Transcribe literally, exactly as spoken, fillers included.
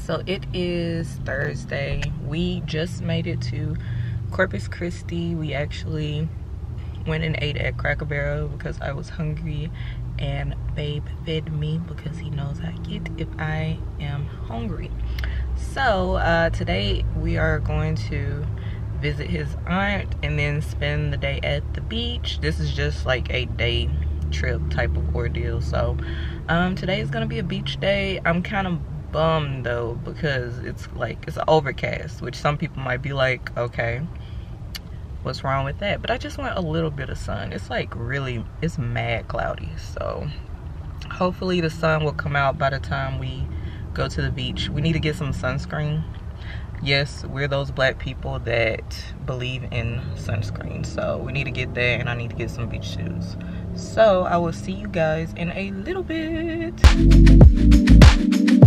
So it is Thursday. We just made it to Corpus Christi. We actually went and ate at Cracker Barrel because I was hungry, and babe fed me because he knows I get if I am hungry. So uh, today we are going to visit his aunt and then spend the day at the beach. This is just like a day trip type of ordeal. So um, today is gonna be a beach day. I'm kind of bummed though because it's like it's overcast, which some people might be like, okay, what's wrong with that? But I just want a little bit of sun. It's like really, it's mad cloudy. So hopefully the sun will come out by the time we go to the beach. We need to get some sunscreen. Yes, we're those black people that believe in sunscreen, so we need to get that, and I need to get some beach shoes. So I will see you guys in a little bit.